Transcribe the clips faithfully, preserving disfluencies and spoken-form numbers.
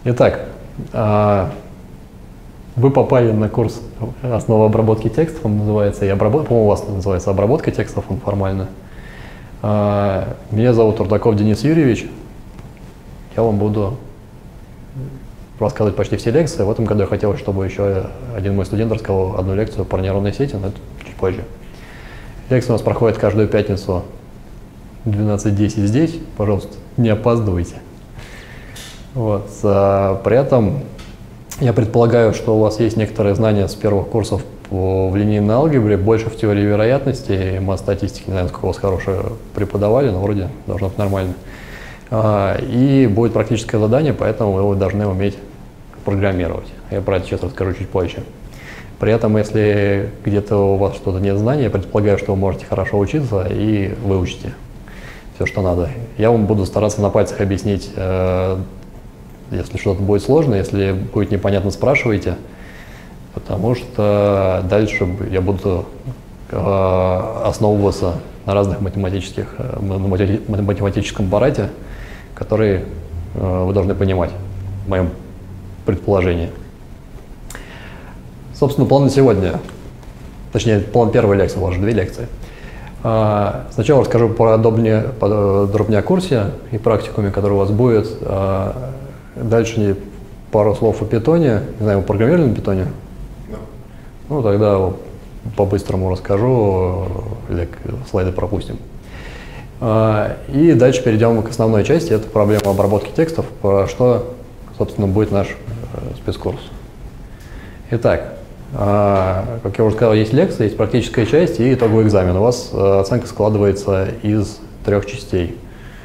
Итак, вы попали на курс «Основы обработки текстов», он называется, и обработ... по-моему, у вас называется «Обработка текстов», он формально. Меня зовут Рудаков Денис Юрьевич. Я вам буду рассказывать почти все лекции. В этом году я хотел, чтобы еще один мой студент рассказал одну лекцию про нейронные сети, но это чуть позже. Лекция у нас проходит каждую пятницу в двенадцать десять здесь. Пожалуйста, не опаздывайте. Вот. При этом я предполагаю, что у вас есть некоторые знания с первых курсов по, в линейной алгебре, больше в теории вероятности, и матстатистики, не знаю, сколько у вас хорошие преподавали, но вроде должно быть нормально. И будет практическое задание, поэтому вы должны уметь программировать. Я про это сейчас расскажу чуть позже. При этом, если где-то у вас что-то нет знаний, я предполагаю, что вы можете хорошо учиться и выучите все, что надо. Я вам буду стараться на пальцах объяснить, если что-то будет сложно, если будет непонятно, спрашивайте, потому что дальше я буду основываться на разных математических, математическом аппарате, который вы должны понимать в моем предположении. Собственно, план на сегодня, точнее, план первой лекции, у вас же две лекции. Сначала расскажу про дробня курсе и практикуме, который у вас будет. Дальше пару слов о питоне. Не знаю, вы программировали на питоне? Да. Ну, тогда по-быстрому расскажу, или слайды пропустим. И дальше перейдем к основной части, это проблема обработки текстов, про что, собственно, будет наш спецкурс. Итак, как я уже сказал, есть лекция, есть практическая часть и итоговый экзамен. У вас оценка складывается из трех частей.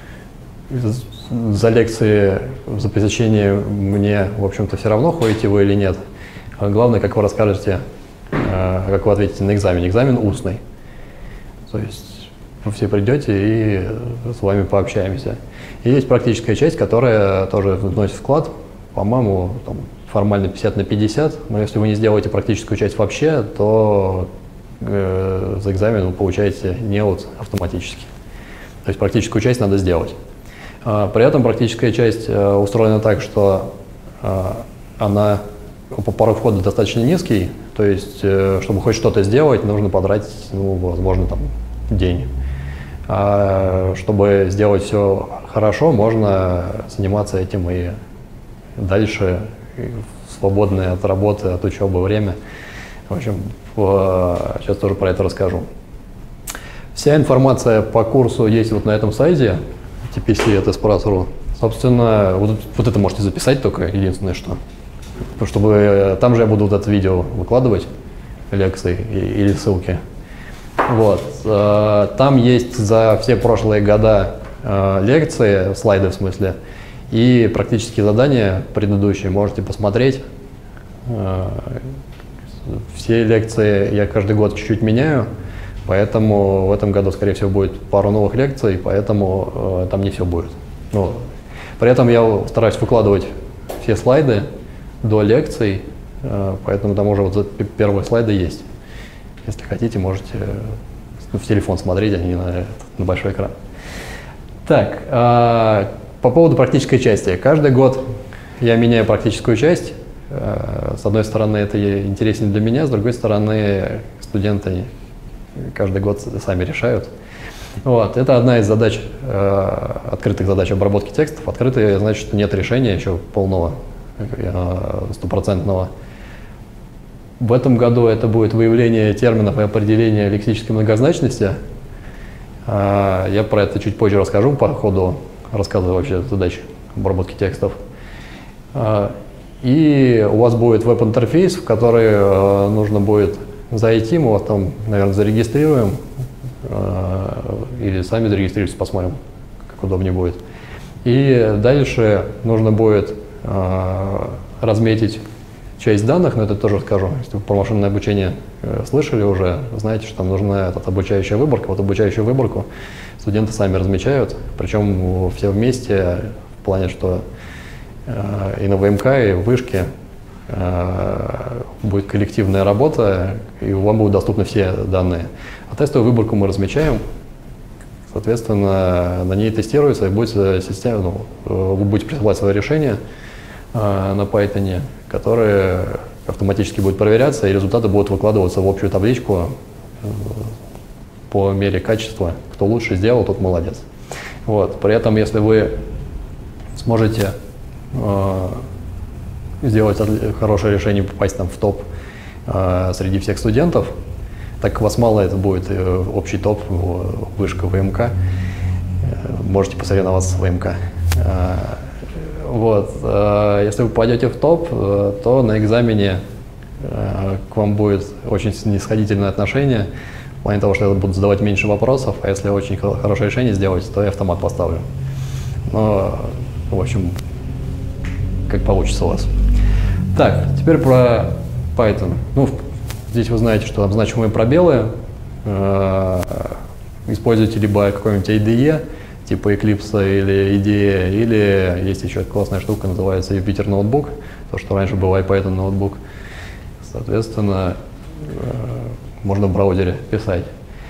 За лекции, за посещение мне, в общем-то, все равно, ходите вы или нет. Главное, как вы расскажете, как вы ответите на экзамен. Экзамен устный. То есть вы все придете и с вами пообщаемся. И есть практическая часть, которая тоже вносит вклад, по-моему, формально пятьдесят на пятьдесят, но если вы не сделаете практическую часть вообще, то э, за экзамен вы получаете неуд автоматически. То есть практическую часть надо сделать. А, при этом практическая часть э, устроена так, что э, она порог входа достаточно низкий, то есть э, чтобы хоть что-то сделать, нужно потратить, ну, возможно, там, день. А чтобы сделать все хорошо, можно заниматься этим и дальше, в свободное от работы, от учебы время. В общем, сейчас тоже про это расскажу. Вся информация по курсу есть вот на этом сайте, ти пи си точка эс пресс точка ру. Собственно, вот, вот это можете записать только, единственное что. Чтобы, там же я буду вот это видео выкладывать, лекции или ссылки. Вот. Там есть за все прошлые года лекции, слайды в смысле, и практические задания предыдущие можете посмотреть. Все лекции я каждый год чуть-чуть меняю, поэтому в этом году, скорее всего, будет пару новых лекций, поэтому там не все будет. Ну, при этом я стараюсь выкладывать все слайды до лекций, поэтому там уже вот первые слайды есть. Если хотите, можете в телефон смотреть, а не на, на большой экран. Так, по поводу практической части. Каждый год я меняю практическую часть. С одной стороны, это интереснее для меня, с другой стороны, студенты каждый год сами решают. Вот. Это одна из задач, открытых задач обработки текстов. Открытые значит, что нет решения еще полного, стопроцентного. В этом году это будет выявление терминов и определение лексической многозначности. Я про это чуть позже расскажу по ходу рассказываю вообще задач обработки текстов. И у вас будет веб-интерфейс, в который нужно будет зайти, мы вас там, наверное, зарегистрируем, или сами зарегистрируйтесь, посмотрим, как удобнее будет. И дальше нужно будет разметить часть данных, но это тоже скажу. Если вы про машинное обучение слышали уже, знаете, что там нужна эта обучающая выборка. Вот обучающую выборку студенты сами размечают, причем все вместе, в плане, что и на вэ эм ка, и в вышке будет коллективная работа, и вам будут доступны все данные. А тестовую выборку мы размечаем, соответственно, на ней тестируется, и будет система, ну, вы будете присылать свое решение, э, на Python, которые автоматически будут проверяться, и результаты будут выкладываться в общую табличку э, по мере качества. Кто лучше сделал, тот молодец. Вот. При этом, если вы сможете э, сделать хорошее решение, попасть там в топ э, среди всех студентов, так как вас мало, это будет э, общий топ, вышка ВМК, э, можете посоревноваться с ВМК. Э, вот. э, если вы попадете в топ, э, то на экзамене э, к вам будет очень снисходительное отношение, в плане того, что я буду задавать меньше вопросов, а если очень хорошее решение сделать, то я автомат поставлю. Но, в общем, как получится у вас. Так, теперь про Python. Ну, здесь вы знаете, что там значимые пробелы. Используйте либо какой-нибудь ай ди и, типа Eclipse или ай ди и, или есть еще классная штука, называется Jupyter Notebook, то, что раньше был Python Notebook. Соответственно, можно в браузере писать.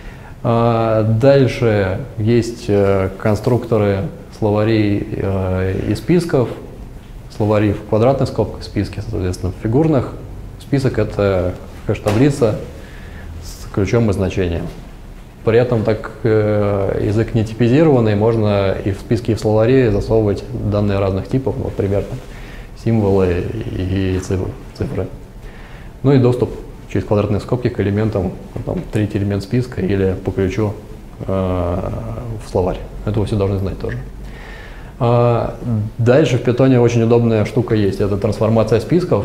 Дальше есть конструкторы словарей и списков. Словари в квадратных скобках, списки, соответственно, в фигурных. Список — это хэш-таблица с ключом и значением. При этом, так как язык не типизированный, можно и в списки, и в словари засовывать данные разных типов, вот примерно символы и цифры. Ну и доступ через квадратные скобки к элементам, там, третий элемент списка или по ключу э, в словарь. Это вы все должны знать тоже. А дальше в Python очень удобная штука есть, это трансформация списков.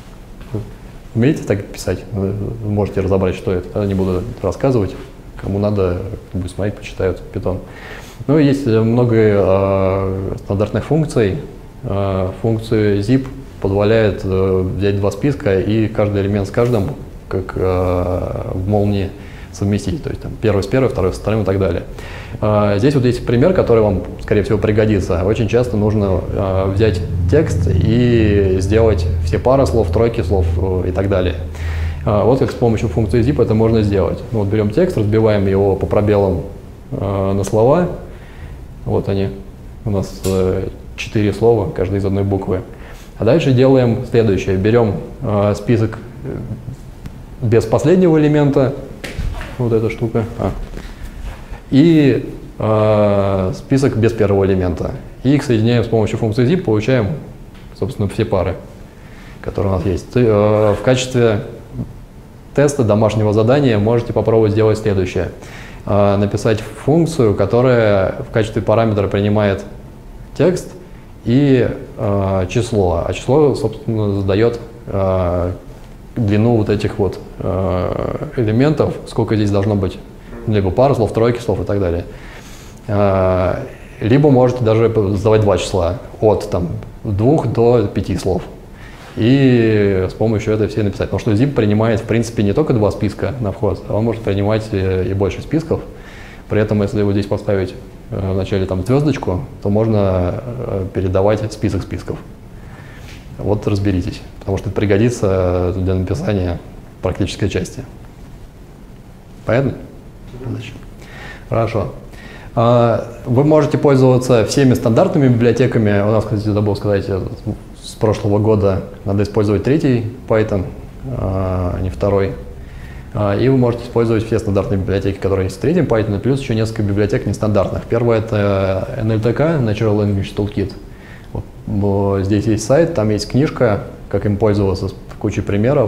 Умеете так писать? Вы можете разобрать, что это. Я не буду рассказывать. Кому надо, будет смотреть, почитают Python. Ну и есть много э, стандартных функций. Э, функция zip позволяет э, взять два списка и каждый элемент с каждым, как э, в молнии, совместить. То есть там, первый с первым, второй с вторым и так далее. Э, здесь вот есть пример, который вам, скорее всего, пригодится. Очень часто нужно э, взять текст и сделать все пары слов, тройки слов э, и так далее. Э, вот как с помощью функции zip это можно сделать. Ну, вот берем текст, разбиваем его по пробелам э, на слова. Вот они. У нас э, четыре слова, каждый из одной буквы. А дальше делаем следующее. Берем э, список без последнего элемента, вот эта штука, а, и э, список без первого элемента. И их соединяем с помощью функции zip, получаем, собственно, все пары, которые у нас есть. Э, в качестве теста домашнего задания можете попробовать сделать следующее. Э, написать функцию, которая в качестве параметра принимает текст и э, число, а число, собственно, задает э, длину вот этих вот э, элементов, сколько здесь должно быть, либо пара слов, тройки слов и так далее. Э, либо можете даже задавать два числа, от там, двух до пяти слов. И с помощью этого все написать. Потому что zip принимает, в принципе, не только два списка на вход, а он может принимать и, и больше списков. При этом, если вы здесь поставить в начале там звездочку, то можно передавать список списков. Вот разберитесь, потому что это пригодится для написания практической части. Понятно? Хорошо. Вы можете пользоваться всеми стандартными библиотеками. У нас, кстати, забыл сказать, с прошлого года надо использовать третий Python, а не второй. И вы можете использовать все стандартные библиотеки, которые есть в третьем Python, плюс еще несколько библиотек нестандартных. Первое — это эн эл ти кей, Natural Language Toolkit. Вот, здесь есть сайт, там есть книжка, как им пользоваться, с кучей примеров.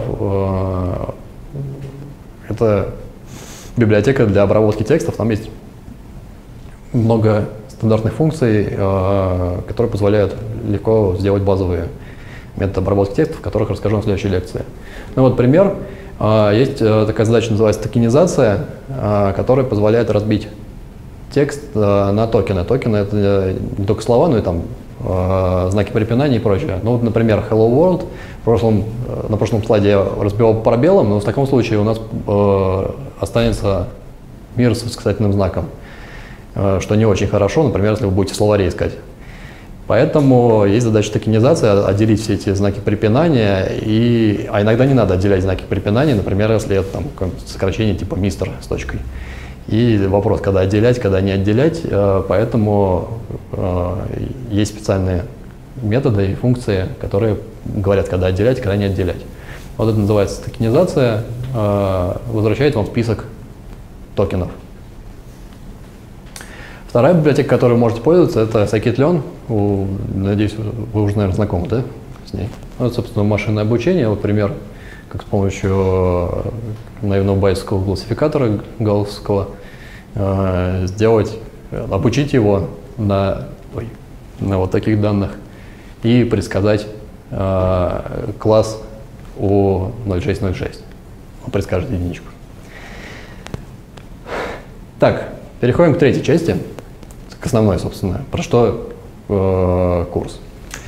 Это библиотека для обработки текстов, там есть много стандартных функций, которые позволяют легко сделать базовые методы обработки текстов, о которых расскажу в следующей лекции. Ну вот пример. Есть такая задача, называется токенизация, которая позволяет разбить текст на токены. Токены — это не только слова, но и там знаки препинания и прочее. Ну вот, например, Hello World. В прошлом, на прошлом слайде я разбивал по пробелам, но в таком случае у нас останется мир с восклицательным знаком, что не очень хорошо, например, если вы будете в словаре искать. Поэтому есть задача токенизации, отделить все эти знаки препинания, и, а иногда не надо отделять знаки препинания, например, если это там, сокращение типа мистер с точкой. И вопрос, когда отделять, когда не отделять, поэтому есть специальные методы и функции, которые говорят, когда отделять, когда не отделять. Вот это называется токенизация, возвращает вам список токенов. Вторая библиотека, которой вы можете пользоваться, это scikit-learn. Надеюсь, вы уже, наверное, знакомы, да, с ней? Ну, это, собственно, машинное обучение. Вот пример, как с помощью наивного байесовского классификатора гаусского сделать, обучить его на, ой, на вот таких данных и предсказать э, класс у ноль шесть ноль шесть. Он предскажет единичку. Так, переходим к третьей части, к основной, собственно, про что э, курс.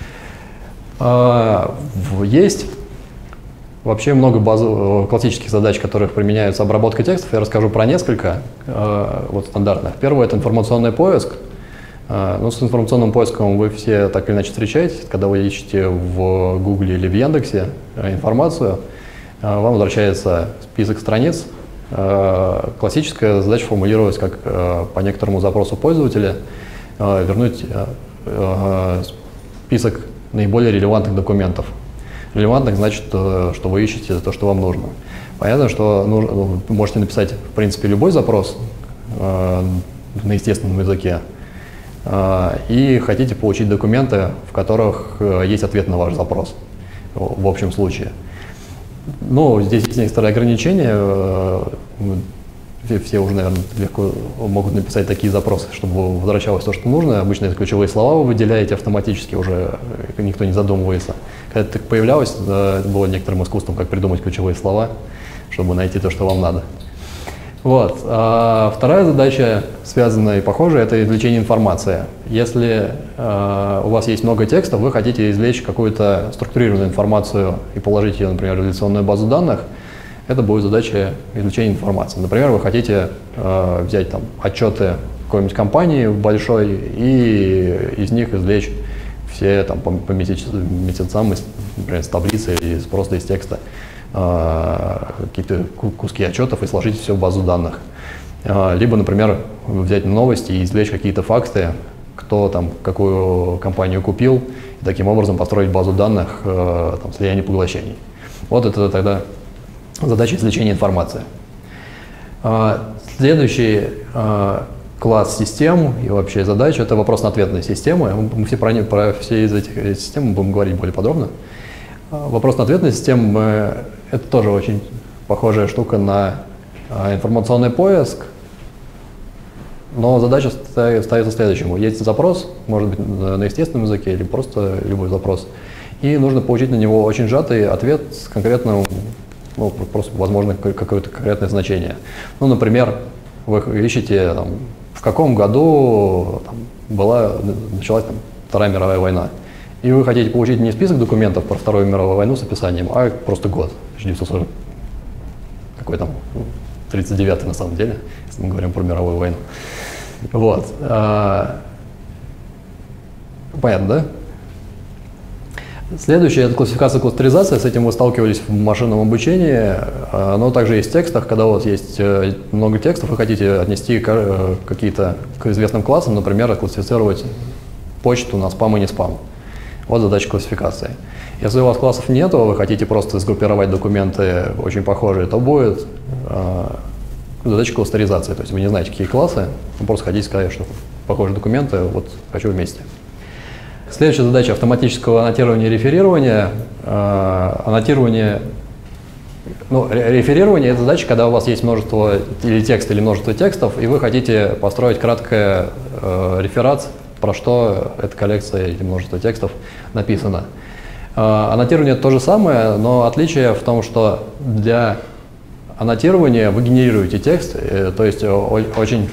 Э, есть вообще много базовых, классических задач, которых применяются обработка текстов. Я расскажу про несколько э, вот стандартных. Первое – это информационный поиск. Э, ну, с информационным поиском вы все так или иначе встречаетесь. Когда вы ищете в Гугле или в Яндексе информацию, э, вам возвращается список страниц. Э, классическая задача формулировалась как э, по некоторому запросу пользователя э, вернуть э, э, список наиболее релевантных документов. Релевантных значит, что вы ищете то, что вам нужно. Понятно, что нужно, вы можете написать, в принципе, любой запрос э, на естественном языке э, и хотите получить документы, в которых э, есть ответ на ваш запрос, в, в общем случае. Ну, здесь есть некоторые ограничения. Э, все уже, наверное, легко могут написать такие запросы, чтобы возвращалось то, что нужно. Обычно это ключевые слова вы выделяете автоматически, уже никто не задумывается. Когда это так появлялось, это было некоторым искусством, как придумать ключевые слова, чтобы найти то, что вам надо. Вот. А вторая задача, связанная и похожая, это извлечение информации. Если э, у вас есть много текстов, вы хотите извлечь какую-то структурированную информацию и положить ее, например, в реляционную базу данных, это будет задача извлечения информации. Например, вы хотите э, взять там отчеты какой-нибудь компании большой и из них извлечь все там, по, по месяцам, например, с таблицы или просто из текста э, какие-то куски отчетов и сложить все в базу данных. Э, либо, например, взять новости и извлечь какие-то факты, кто там какую компанию купил, и таким образом построить базу данных э, там, слияний поглощений. Вот это тогда задача извлечения информации. Следующий класс систем и вообще задач – это вопрос-ответные системы. Мы все про, не, про все из этих систем будем говорить более подробно. Вопрос-ответные системы – это тоже очень похожая штука на информационный поиск, но задача ставится следующему. Есть запрос, может быть, на естественном языке или просто любой запрос, и нужно получить на него очень сжатый ответ с конкретным, ну, просто, возможно, какое-то конкретное значение. Ну, например, вы ищете, там, в каком году там, была, началась там, Вторая мировая война. И вы хотите получить не список документов про Вторую мировую войну с описанием, а просто год, тысяча девятьсот сорок, какой там, тридцать девятый на самом деле, если мы говорим про мировую войну. Вот. Понятно, да? Следующее – это классификация, кластеризация. С этим вы сталкивались в машинном обучении, но также есть в текстах. Когда у вас есть много текстов, вы хотите отнести какие-то к известным классам, например, классифицировать почту на спам и не спам. Вот задача классификации. Если у вас классов нет, вы хотите просто сгруппировать документы очень похожие, то будет задача кластеризации. То есть вы не знаете, какие классы, вы просто хотите сказать, что похожие документы, вот хочу вместе. Следующая задача автоматического аннотирования и реферирования. Э, аннотирование, ну, реферирование – это задача, когда у вас есть множество или текста, или множество текстов, и вы хотите построить краткое э, реферат, про что эта коллекция или множество текстов написано. Э, аннотирование – это то же самое, но отличие в том, что для аннотирования вы генерируете текст, э, то есть о, очень…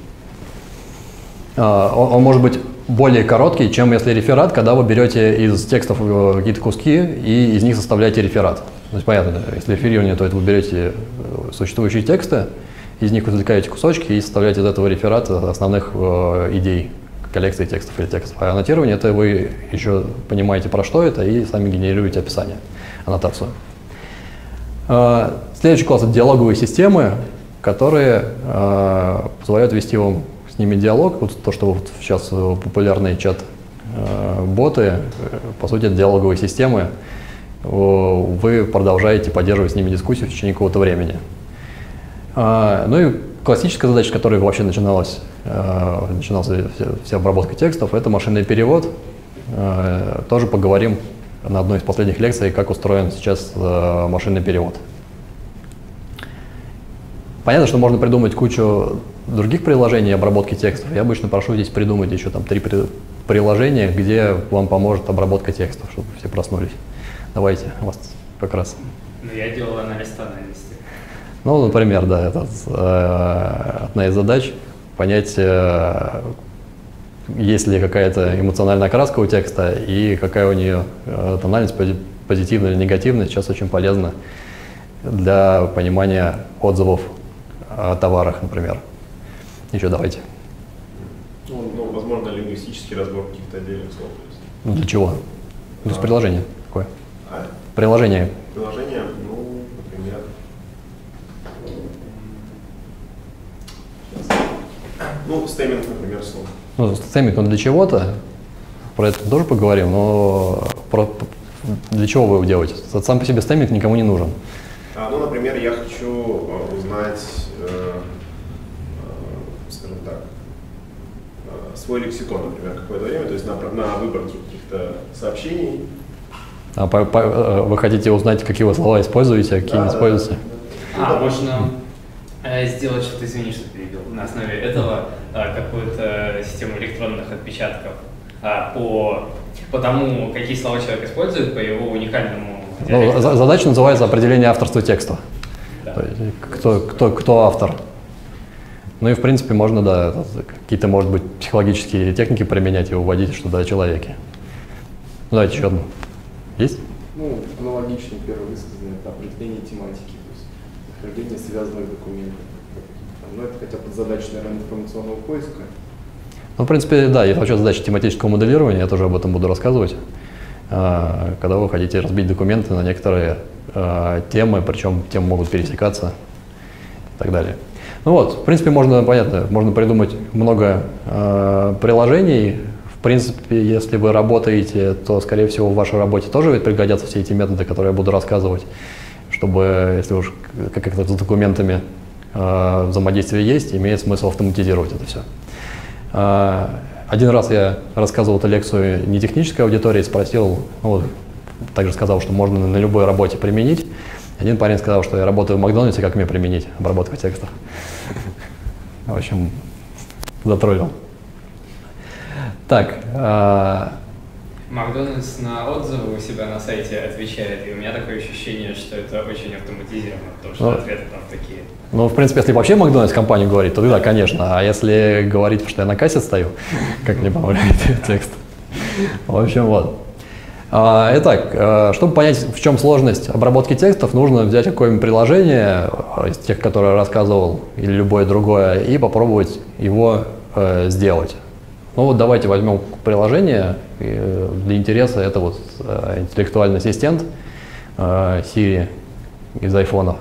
Э, он, он может быть более короткий, чем если реферат, когда вы берете из текстов какие-то куски и из них составляете реферат. То есть понятно, если реферирование, то это вы берете существующие тексты, из них извлекаете кусочки и составляете из этого реферат основных э, идей коллекции текстов или текстов. А аннотирование – это вы еще понимаете, про что это, и сами генерируете описание, аннотацию. Э, следующий класс – это диалоговые системы, которые э, позволяют вести вам с ними диалог. Вот то, что вот сейчас популярный чат э, боты, по сути, это диалоговые системы, вы продолжаете поддерживать с ними дискуссию в течение какого-то времени. А, ну и классическая задача, с которой вообще начиналась, э, начиналась вся, вся обработка текстов, это машинный перевод. Э, тоже поговорим на одной из последних лекций, как устроен сейчас э, машинный перевод. Понятно, что можно придумать кучу других приложений обработки текстов. Я обычно прошу здесь придумать еще там три при приложения, где вам поможет обработка текстов, чтобы все проснулись. Давайте, у вас как раз. Ну, я делал анализ тональности. Ну, например, да, это э, одна из задач — понять, э, есть ли какая-то эмоциональная окраска у текста и какая у нее э, тональность, позитивная или негативная. Сейчас очень полезно для понимания отзывов о товарах, например. Еще давайте. Ну, ну, возможно, лингвистический разбор каких-то отдельных слов. То есть. Ну, для чего? То есть а. приложение какое? А? Приложение. Приложение, ну, например. Ну, стейминг, например, слов. Ну, стейминг, он для чего-то. Про это тоже поговорим, но про, для чего вы его делаете? Сам по себе стейминг никому не нужен. А, ну, например, я хочу узнать, э, э, скажем так, э, свой лексикон, например, какое-то время, то есть на, на выборке каких-то сообщений. А по, по, вы хотите узнать, какие вы слова используете, а какие да, не да, используете? Да. А, можно э, сделать что-то, извини, что перебил, на основе этого э, какую-то систему электронных отпечатков э, по, по тому, какие слова человек использует, по его уникальному. Ну, задача называется определение авторства текста. Да. То есть, кто, кто, кто автор. Ну и в принципе можно, да, какие-то, может быть, психологические техники применять и уводить что-то о человеке. Ну, давайте еще одну. Есть? Ну, аналогично первое высказанное, это определение тематики, то есть нахождение связанных документов. Ну, это хотя бы задача, наверное, информационного поиска. Ну, в принципе, да, есть вообще задача тематического моделирования, я тоже об этом буду рассказывать. Когда вы хотите разбить документы на некоторые э, темы, причем темы могут пересекаться и так далее. Ну вот, в принципе, можно, понятно, можно придумать много э, приложений. В принципе, если вы работаете, то, скорее всего, в вашей работе тоже ведь пригодятся все эти методы, которые я буду рассказывать, чтобы, если уж как-то с документами э, взаимодействие есть, имеет смысл автоматизировать это все. Э, Один раз я рассказывал эту лекцию не технической аудитории, спросил, ну, также сказал, что можно на любой работе применить. Один парень сказал, что я работаю в Макдональдсе, как мне применить обработку текстов. В общем, затроллил. Так. Макдональдс на отзывы у себя на сайте отвечает, и у меня такое ощущение, что это очень автоматизировано, потому что ну, ответы там такие. Ну, в принципе, если вообще Макдональдс компанию говорит, то да, конечно. А если говорить, что я на кассе стою, как мне помогает текст. В общем, вот. Итак, чтобы понять, в чем сложность обработки текстов, нужно взять какое-нибудь приложение из тех, которые я рассказывал, или любое другое, и попробовать его э, сделать. Ну вот давайте возьмем приложение. Для интереса это вот э, интеллектуальный ассистент э, Siri из айфона.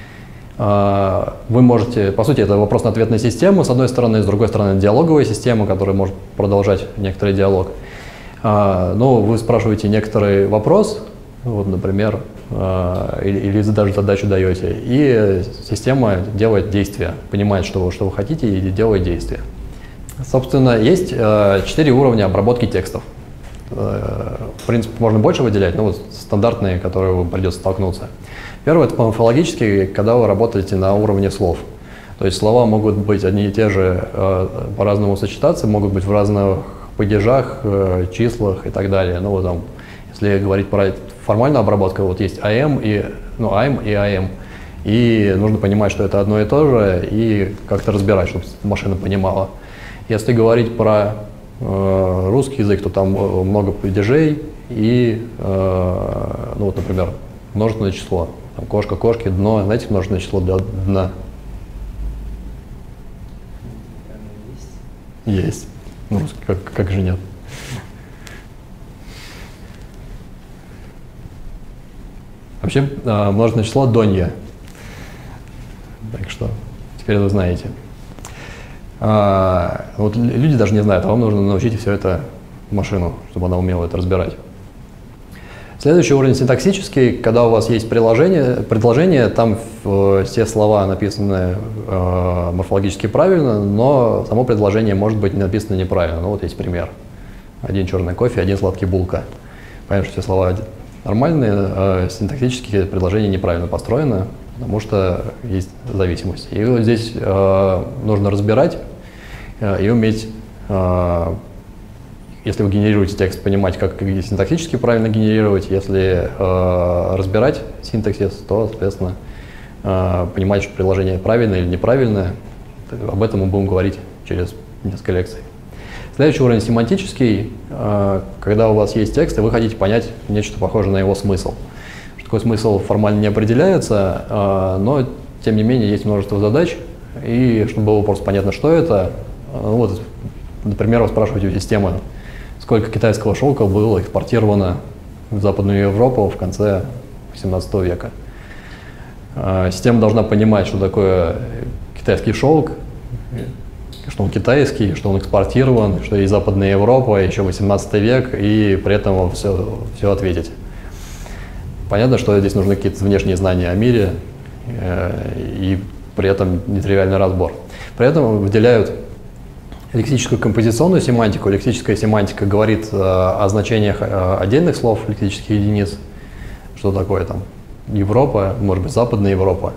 Э, вы можете, по сути, это вопрос-ответная система, с одной стороны, с другой стороны, диалоговая система, которая может продолжать некоторый диалог. Э, но вы спрашиваете некоторый вопрос, вот, например, э, или, или даже задачу даете, и система делает действие, понимает, что вы, что вы хотите, и делает действие. Собственно, есть э, четыре уровня обработки текстов. Э, в принципе, можно больше выделять, но вот стандартные, которые вам придется столкнуться. Первый — это морфологический, когда вы работаете на уровне слов. То есть слова могут быть одни и те же, э, по-разному сочетаться, могут быть в разных падежах, э, числах и так далее. Ну, вот там, если говорить про формальную обработку, вот есть am и, ну, I'm и am. И нужно понимать, что это одно и то же, и как-то разбирать, чтобы машина понимала. Если говорить про э, русский язык, то там много падежей и, э, ну вот, например, множественное число. Там кошка, кошки, дно. Знаете, множественное число для дна? Есть. Есть. Ну, как, как же нет? Вообще, э, множественное число донья. Так что теперь вы знаете. А, вот люди даже не знают, а вам нужно научить все это машину, чтобы она умела это разбирать. Следующий уровень синтаксический, когда у вас есть предложение, предложение там э, все слова написаны э, морфологически правильно, но само предложение может быть написано неправильно. Ну вот есть пример. Один черный кофе, один сладкий булка. Понятно, что все слова нормальные, а синтаксические предложения неправильно построены, потому что есть зависимость. И вот здесь э, нужно разбирать э, и уметь, э, если вы генерируете текст, понимать, как синтаксически правильно генерировать. Если э, разбирать синтаксис, то, соответственно, э, понимать, что предложение правильное или неправильное. Об этом мы будем говорить через несколько лекций. Следующий уровень семантический, э, когда у вас есть текст, и вы хотите понять нечто похожее на его смысл. Что такой смысл формально не определяется, э, но, тем не менее, есть множество задач, и чтобы было просто понятно, что это, э, вот, например, вы спрашиваете у системы, сколько китайского шелка было экспортировано в Западную Европу в конце восемнадцатого века. Система должна понимать, что такое китайский шелк, что он китайский, что он экспортирован, что есть Западная Европа, еще восемнадцатый век, и при этом все, все ответить. Понятно, что здесь нужны какие-то внешние знания о мире и при этом нетривиальный разбор. При этом выделяют лексическую композиционную семантику. Лексическая семантика говорит э, о значениях э, отдельных слов, лексических единиц, что такое там Европа, может быть, Западная Европа.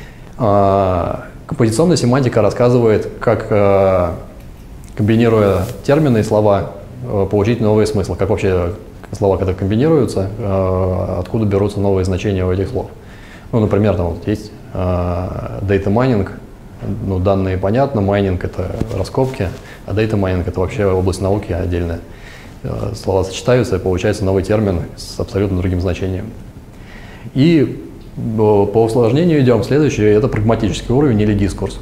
Э, композиционная семантика рассказывает, как, э, комбинируя термины и слова, э, получить новые смыслы, как вообще слова, когда комбинируются, э, откуда берутся новые значения у этих слов. Ну, например, там вот есть э, data mining. Ну, данные понятно, майнинг — это раскопки, а data mining — это вообще область науки отдельная. Слова сочетаются, и получается новый термин с абсолютно другим значением. И по усложнению идем. Следующий — это прагматический уровень или дискурс.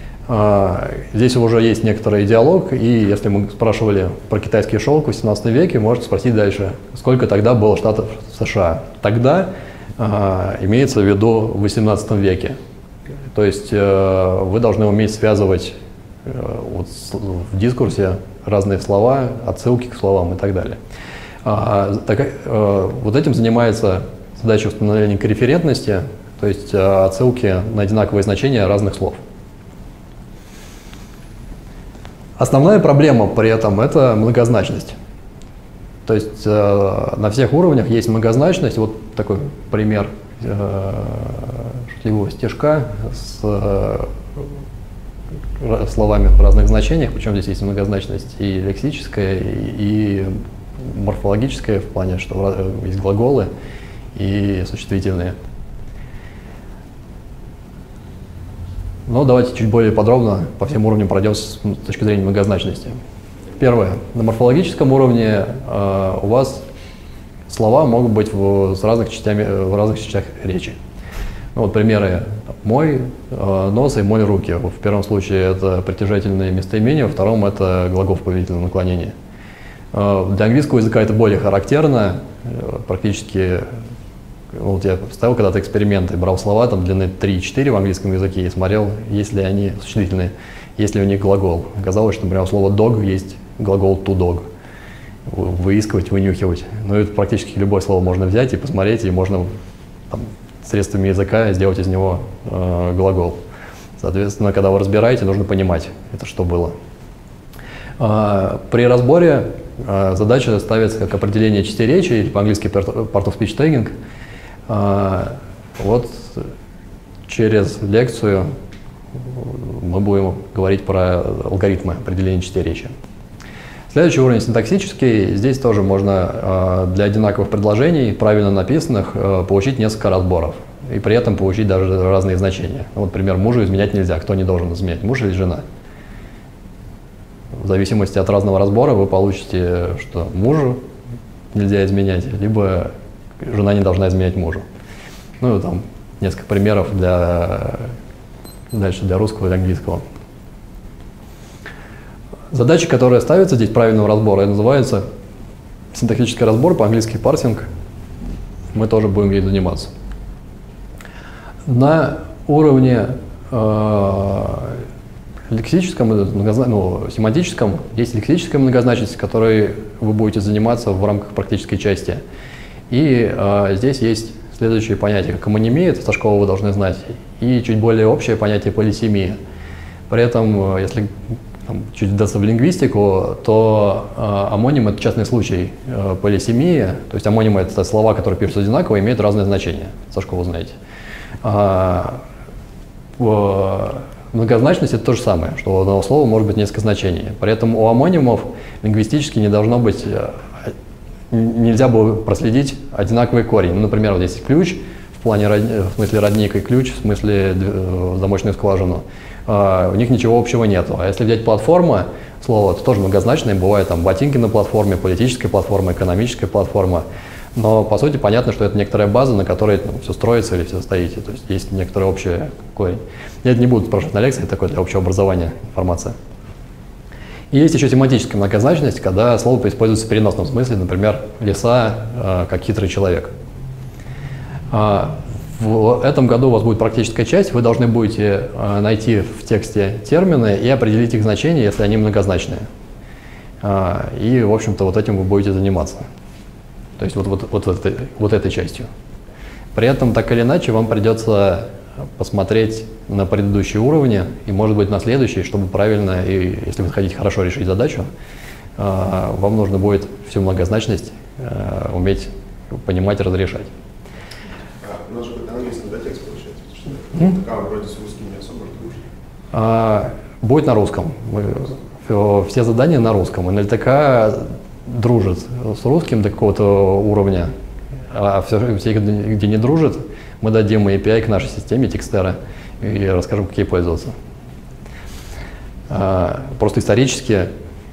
Здесь уже есть некоторый диалог, и если мы спрашивали про китайский шелк в восемнадцатом веке, можете спросить дальше, сколько тогда было штатов в США. Тогда имеется в виду в восемнадцатом веке. То есть э, вы должны уметь связывать э, вот, в дискурсе разные слова, отсылки к словам и так далее. А, так, э, вот этим занимается задача установления корреферентности, то есть э, отсылки на одинаковые значения разных слов. Основная проблема при этом — это многозначность. То есть э, на всех уровнях есть многозначность. Вот такой пример шутливого стишка с э, словами в разных значениях, причем здесь есть многозначность и лексическая, и, и морфологическая, в плане, что есть глаголы и существительные. Но давайте чуть более подробно по всем уровням пройдем с точки зрения многозначности. Первое. На морфологическом уровне э, у вас слова могут быть в, с разных частями, в разных частях речи. Ну, вот примеры: мой э, нос и мой руки. В первом случае это притяжательные местоимения, во втором это глагол в повелительном наклонении. Э, для английского языка это более характерно. Э, практически, ну, вот я ставил когда-то эксперименты, брал слова там длины три-четыре в английском языке и смотрел, есть ли они существительные, есть ли у них глагол. Оказалось, что, например, у слова dog есть глагол to dog. Выискивать, вынюхивать. Ну, это практически любое слово можно взять и посмотреть, и можно там, средствами языка сделать из него э, глагол. Соответственно, когда вы разбираете, нужно понимать, это что было. Э, при разборе э, задача ставится как определение частей речи, или по-английски part of speech tagging. Э, вот через лекцию мы будем говорить про алгоритмы определения частей речи. Следующий уровень синтаксический. Здесь тоже можно э, для одинаковых предложений, правильно написанных, э, получить несколько разборов. И при этом получить даже разные значения. Вот, например, мужу изменять нельзя. Кто не должен изменять, муж или жена? В зависимости от разного разбора вы получите, что мужу нельзя изменять, либо жена не должна изменять мужу. Ну и там несколько примеров для, дальше для русского и английского. Задача, которая ставится здесь правильного разбора, называется синтаксический разбор, по-английски парсинг. Мы тоже будем ей заниматься. На уровне э, лексическом, ну, семантическом, есть лексическая многозначность, которой вы будете заниматься в рамках практической части. И э, здесь есть следующие понятия, как амонимия, это со школы вы должны знать, и чуть более общее понятие полисемия. При этом, если там, чуть вдаться в лингвистику, то э, амоним — это частный случай э, полисемии, то есть амонимы — это слова, которые пишутся одинаково, имеют разные значения, со школы знаете. А, э, многозначность — это то же самое, что у одного слова может быть несколько значений. При этом у амонимов лингвистически не должно быть, нельзя было проследить одинаковый корень. Ну, например, вот здесь ключ в плане, в смысле родник, и ключ в смысле замочную скважину. У них ничего общего нету. А если взять платформа, слово, то тоже многозначное. Бывает там ботинки на платформе, политическая платформа, экономическая платформа. Но по сути понятно, что это некоторая база, на которой ну, все строится или все стоите. То есть есть некоторый общий корень. Я это не буду спрашивать на лекции, такое для общего образования информация. И есть еще семантическая многозначность, когда слово используется в переносном смысле, например, лиса э, как хитрый человек. А, в этом году у вас будет практическая часть, вы должны будете э, найти в тексте термины и определить их значение, если они многозначные. А, и, в общем-то, вот этим вы будете заниматься. То есть вот, вот, вот, вот, этой, вот этой частью. При этом, так или иначе, вам придется посмотреть на предыдущие уровни и, может быть, на следующие, чтобы правильно, и если вы хотите хорошо решить задачу, вам нужно будет всю многозначность уметь понимать и разрешать. А, у нас же на английском, да, текст получается? Что mm? Такая вроде с русским не особо дружит. А, будет на русском. Мы, все задания на русском. эн эл тэ ка дружит с русским до какого-то уровня, а все, все, где не дружит, мы дадим эй пи ай к нашей системе Текстера и расскажем, как ей пользоваться. Просто исторически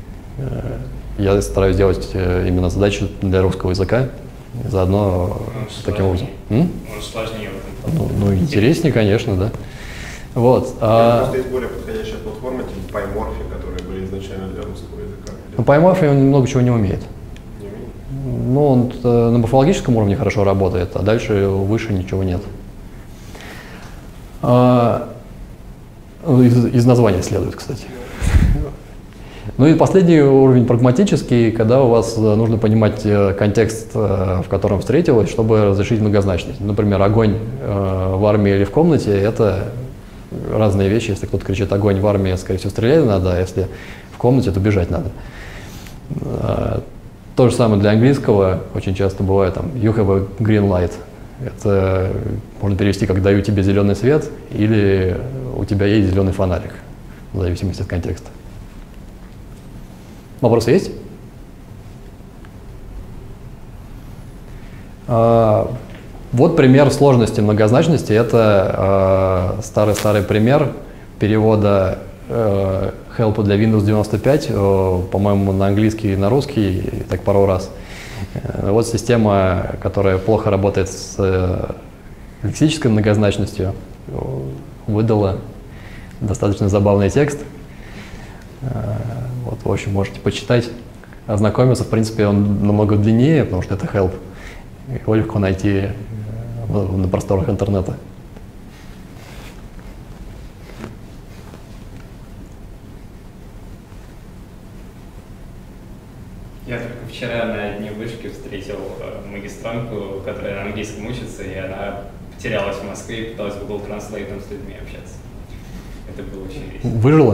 я стараюсь сделать именно задачу для русского языка, заодно таким образом. Может, сложнее в этом. Ну, ну, интереснее, конечно, да. Вот. А... Просто есть более подходящая платформа, типа PyMorphy, которые были изначально для русского языка. Ну, PyMorphy он много чего не умеет. Не умеет? Ну, он на морфологическом уровне хорошо работает, а дальше выше ничего нет. А, из, из названия следует, кстати. Ну и последний уровень прагматический, когда у вас нужно понимать контекст, в котором встретилось, чтобы разрешить многозначность. Например, огонь в армии или в комнате — это разные вещи. Если кто-то кричит «огонь в армии», скорее всего, стрелять надо, а если в комнате, то бежать надо. То же самое для английского. Очень часто бывает там «you have a green light». Это можно перевести как «даю тебе зеленый свет» или «у тебя есть зеленый фонарик», в зависимости от контекста. Вопросы есть? А, вот пример сложности многозначности. Это старый-старый пример перевода э, help для Windows девяносто пять, э, по-моему, на английский и на русский, и так пару раз. Э, вот система, которая плохо работает с э, лексической многозначностью, выдала достаточно забавный текст. Вот, в общем, можете почитать, ознакомиться. В принципе, он намного длиннее, потому что это help. Его легко найти на просторах интернета. Я только вчера на дне вышки встретил магистрантку, которая на английском учится, и она потерялась в Москве и пыталась в Google Translate с людьми общаться. Это было очень весело. Выжила?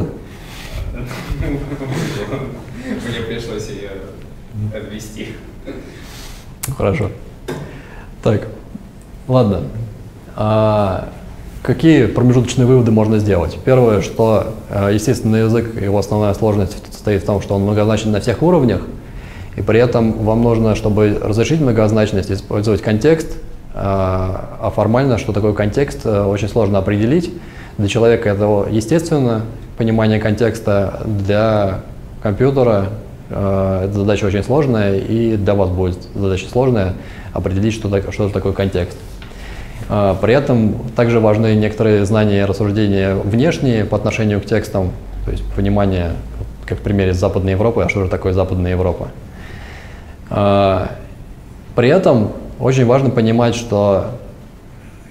Мне пришлось ее отвезти. Хорошо. Так, ладно. А какие промежуточные выводы можно сделать? Первое, что естественный язык, его основная сложность состоит в том, что он многозначен на всех уровнях, и при этом вам нужно, чтобы разрешить многозначность, использовать контекст, а формально, что такое контекст, очень сложно определить. Для человека это естественно, понимание контекста, для компьютера э, эта задача очень сложная, и для вас будет задача сложная определить, что, так, что такое контекст. Э, при этом также важны некоторые знания и рассуждения внешние по отношению к текстам, то есть понимание, как в примере с Западной Европы, а что же такое Западная Европа. Э, при этом очень важно понимать, что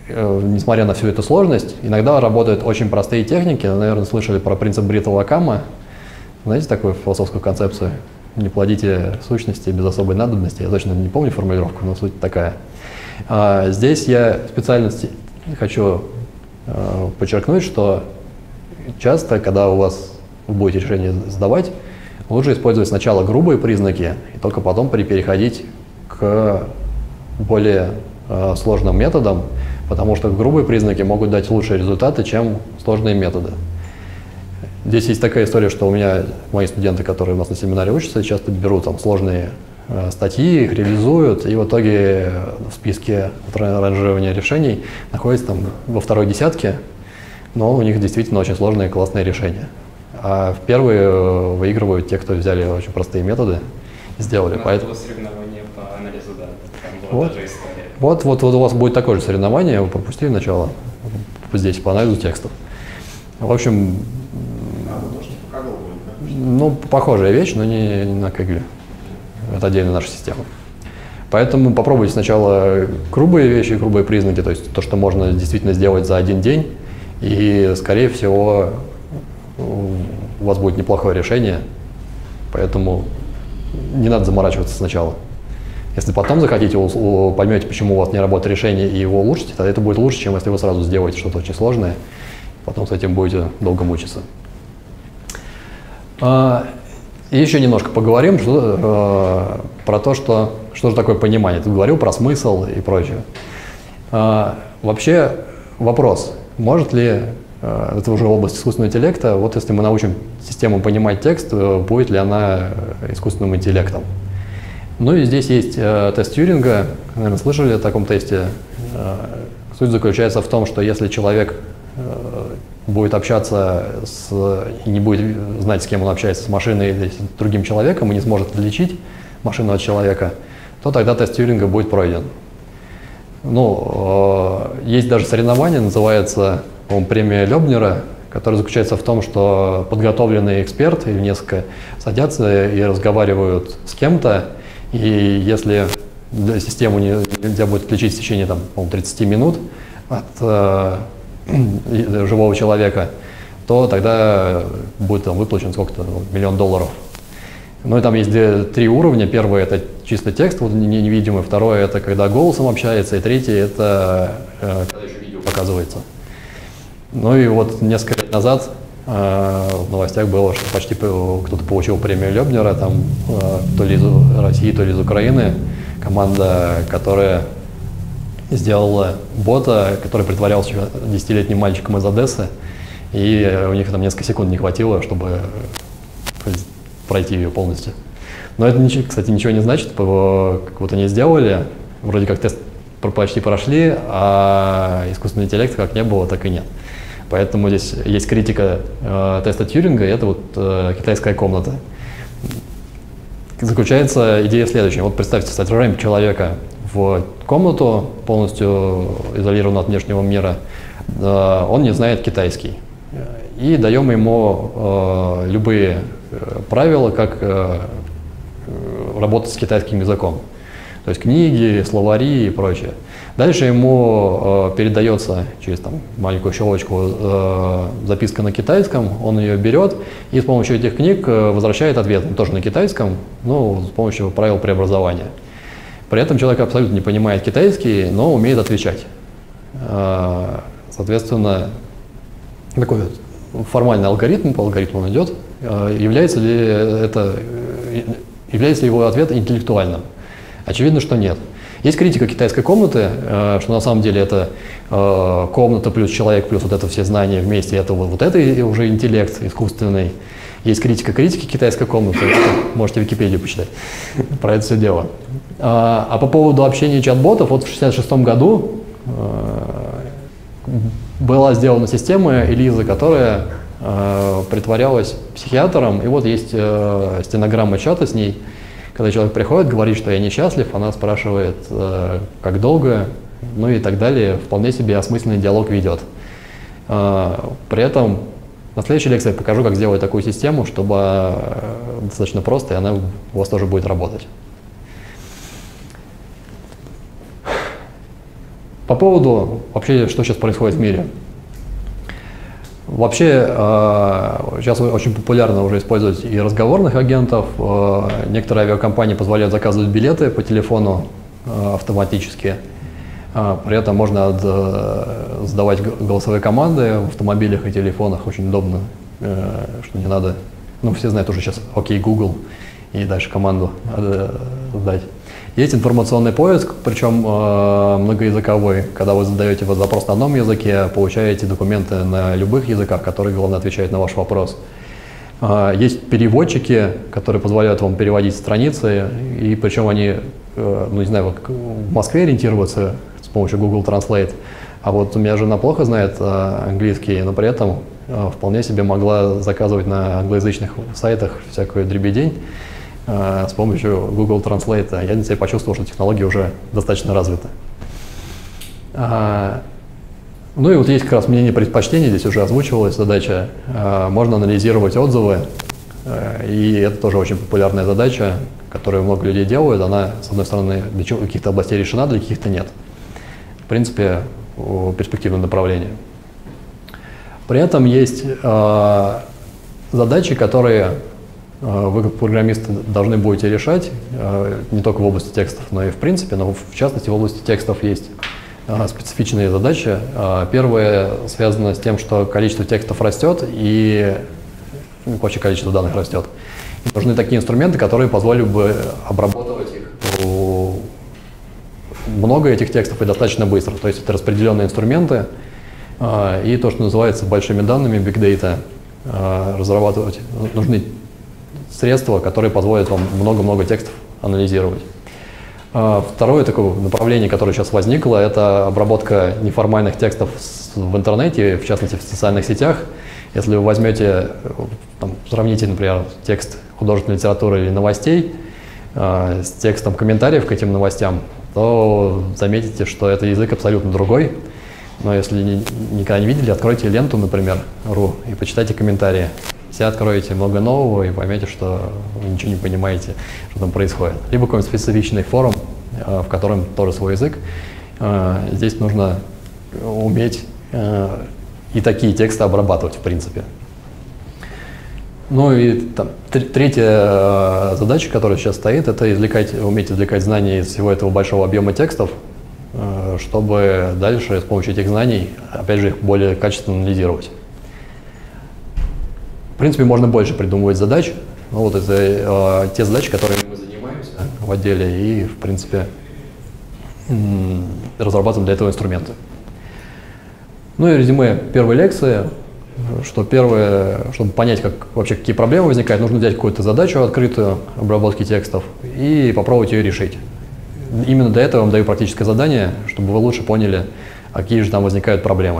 несмотря на всю эту сложность, иногда работают очень простые техники. Наверное, слышали про принцип Бриттл-Окамма. Знаете такую философскую концепцию? Не плодите сущности без особой надобности. Я точно не помню формулировку, но суть такая. А здесь я специально хочу а, подчеркнуть, что часто, когда у вас вы будете решение сдавать, лучше использовать сначала грубые признаки, и только потом переходить к более а, сложным методам, потому что грубые признаки могут дать лучшие результаты, чем сложные методы. Здесь есть такая история, что у меня мои студенты, которые у нас на семинаре учатся, часто берут там сложные э, статьи, их реализуют, и в итоге в списке ранжирования решений находятся там во второй десятке, но у них действительно очень сложные классные решения. А в первые выигрывают те, кто взяли очень простые методы и сделали. У нас Поэтому... было соревнование по анализу данных, там была Вот. та же история. Вот, вот, вот у вас будет такое же соревнование, вы пропустили начало здесь по анализу текстов. В общем, А, ну, может, по Kaggle будет, да? ну, похожая вещь, но не, не на Kaggle. Это отдельная наша система. Поэтому попробуйте сначала грубые вещи, грубые признаки, то есть то, что можно действительно сделать за один день, и, скорее всего, у вас будет неплохое решение, поэтому не надо заморачиваться сначала. Если потом захотите, поймете, почему у вас не работает решение, и его улучшите, тогда это будет лучше, чем если вы сразу сделаете что-то очень сложное, потом с этим будете долго мучиться. И еще немножко поговорим что, про то, что, что же такое понимание. Ты говорил про смысл и прочее. Вообще вопрос, может ли, это уже область искусственного интеллекта, вот если мы научим систему понимать текст, будет ли она искусственным интеллектом? Ну и здесь есть э, тест Тьюринга, наверное, слышали о таком тесте. Э, суть заключается в том, что если человек э, будет общаться с, и не будет знать, с кем он общается, с машиной или с другим человеком, и не сможет отличить машину от человека, то тогда тест Тьюринга будет пройден. Ну, э, есть даже соревнование, называется, по-моему, премия Лёбнера, которая заключается в том, что подготовленный эксперт или несколько садятся и разговаривают с кем-то, и если систему не, нельзя будет отличить в течение там, тридцати минут от э, живого человека, то тогда будет там, выплачен сколько-то, миллион долларов. Ну и там есть три уровня. Первый — это чисто текст, вот, невидимый. Второе — это когда голосом общается. И третий — это э, когда еще видео показывается. Ну и вот несколько лет назад э, в новостях было, что почти кто-то получил премию Лёбнера, там, э, то ли из России, то ли из Украины. Команда, которая сделала бота, который притворялся десятилетним мальчиком из Одессы, и у них там несколько секунд не хватило, чтобы пройти ее полностью. Но это, кстати, ничего не значит, как вот они сделали, вроде как тест почти прошли, а искусственный интеллект как не было, так и нет. Поэтому здесь есть критика э, теста Тьюринга, и это вот э, китайская комната. Заключается идея в следующем. Вот представьте, сажаем человека в комнату, полностью изолированную от внешнего мира, э, он не знает китайский. И даем ему э, любые правила, как э, работать с китайским языком. То есть книги, словари и прочее. Дальше ему э, передается через там, маленькую щелочку э, записка на китайском, он ее берет и с помощью этих книг возвращает ответ, тоже на китайском, но с помощью правил преобразования. При этом человек абсолютно не понимает китайский, но умеет отвечать. Э, соответственно, такой формальный алгоритм, по алгоритму он идет. Э, является ли это, является ли его ответ интеллектуальным? Очевидно, что нет. Есть критика китайской комнаты, э, что на самом деле это э, комната плюс человек плюс вот это все знания вместе, это вот, вот это уже интеллект искусственный. Есть критика критики китайской комнаты, можете Википедию почитать про это все дело. А, а по поводу общения чат-ботов, вот в шестьдесят шестом году э, была сделана система Элиза, которая э, притворялась психиатром, и вот есть э, стенограмма чата с ней. Когда человек приходит, говорит, что я несчастлив, она спрашивает, э, как долго, ну и так далее, вполне себе осмысленный диалог ведет. Э, при этом на следующей лекции я покажу, как сделать такую систему, чтобы э, достаточно просто, и она у вас тоже будет работать. По поводу вообще, что сейчас происходит в мире. Вообще, сейчас очень популярно уже использовать и разговорных агентов. Некоторые авиакомпании позволяют заказывать билеты по телефону автоматически. При этом можно задавать голосовые команды в автомобилях и телефонах. Очень удобно, что не надо. Ну, все знают уже сейчас «Окей, Google», и дальше команду сдать. Есть информационный поиск, причем э, многоязыковой. Когда вы задаете вот запрос на одном языке, получаете документы на любых языках, которые, главное, отвечают на ваш вопрос. Э, есть переводчики, которые позволяют вам переводить страницы, и причем они, э, ну не знаю, вот в Москве ориентироваться с помощью Google Translate. А вот у меня жена плохо знает э, английский, но при этом э, вполне себе могла заказывать на англоязычных сайтах всякую дребедень с помощью Google Translate. Я на себе почувствовал, что технология уже достаточно развита. Ну и вот есть как раз мнение предпочтений, здесь уже озвучивалась задача. Можно анализировать отзывы, и это тоже очень популярная задача, которую много людей делают. Она, с одной стороны, для каких-то областей решена, для каких-то нет. В принципе, перспективное направление. При этом есть задачи, которые вы, как программисты, должны будете решать не только в области текстов, но и в принципе, но в частности в области текстов есть специфичные задачи. Первая связана с тем, что количество текстов растет и вообще количество данных растет. И нужны такие инструменты, которые позволили бы обрабатывать их, много этих текстов и достаточно быстро. То есть это распределенные инструменты и то, что называется большими данными, big data, разрабатывать нужны средства, которые позволят вам много-много текстов анализировать. Второе такое направление, которое сейчас возникло, это обработка неформальных текстов в интернете, в частности в социальных сетях. Если вы возьмете, там, сравните, например, текст художественной литературы или новостей э, с текстом комментариев к этим новостям, то заметите, что это язык абсолютно другой. Но если ни, никогда не видели, откройте ленту, например, ру, и почитайте комментарии. Все откроете много нового и поймете, что вы ничего не понимаете, что там происходит. Либо какой-нибудь специфичный форум, в котором тоже свой язык. Здесь нужно уметь и такие тексты обрабатывать, в принципе. Ну и там, третья задача, которая сейчас стоит, это извлекать, уметь извлекать знания из всего этого большого объема текстов, чтобы дальше с помощью этих знаний, опять же, их более качественно анализировать. В принципе, можно больше придумывать задач. Ну, вот это э, те задачи, которыми мы занимаемся в отделе, и, в принципе, разрабатываем для этого инструменты. Ну и резюме первой лекции, что первое, чтобы понять, как, вообще какие проблемы возникают, нужно взять какую-то задачу открытую обработки текстов и попробовать ее решить. Именно для этого я вам даю практическое задание, чтобы вы лучше поняли, какие же там возникают проблемы.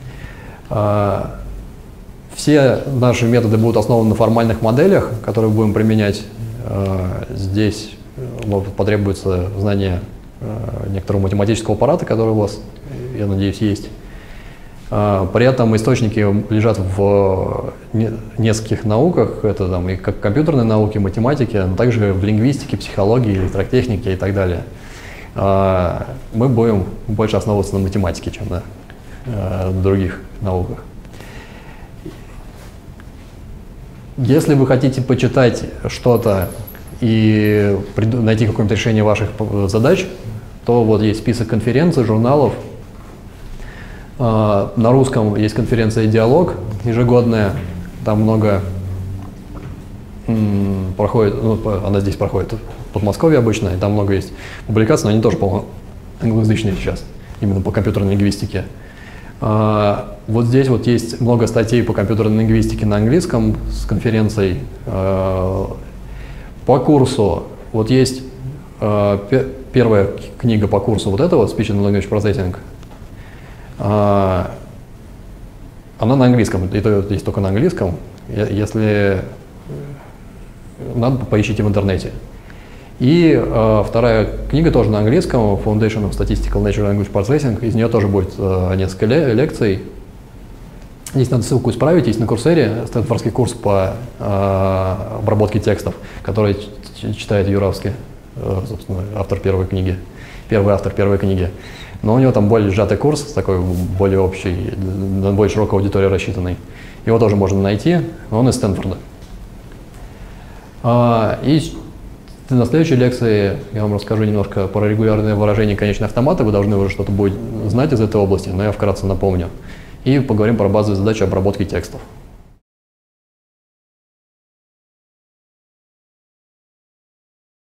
Все наши методы будут основаны на формальных моделях, которые будем применять. Здесь потребуется знание некоторого математического аппарата, который у вас, я надеюсь, есть. При этом источники лежат в нескольких науках, это там и как компьютерные науки, математики, но также в лингвистике, психологии, электротехнике и так далее. Мы будем больше основываться на математике, чем на других науках. Если вы хотите почитать что-то и найти какое-нибудь решение ваших задач, то вот есть список конференций, журналов. На русском есть конференция «Диалог» ежегодная, там много проходит, ну, она здесь проходит в Подмосковье обычно, и там много есть публикаций, но они тоже, по-моему, англоязычные сейчас, именно по компьютерной лингвистике. Вот здесь вот есть много статей по компьютерной лингвистике на английском с конференцией. По курсу вот есть первая книга по курсу, вот это вот Speech and Language Processing. Она на английском, это есть только на английском. Если надо, поищите в интернете. И э, вторая книга тоже на английском, Foundation of Statistical Natural Language Processing. Из нее тоже будет э, несколько ле лекций. Здесь надо ссылку исправить, есть на Курсере стэнфордский курс по э, обработке текстов, который читает Юравский. собственно, автор первой книги, первый автор первой книги. Но у него там более сжатый курс, такой более общий, на более широкую аудиторию рассчитанный. Его тоже можно найти, он из Стэнфорда. И на следующей лекции я вам расскажу немножко про регулярное выражение конечные автоматы. Вы должны уже что-то будет знать из этой области, но я вкратце напомню. И поговорим про базовые задачи обработки текстов.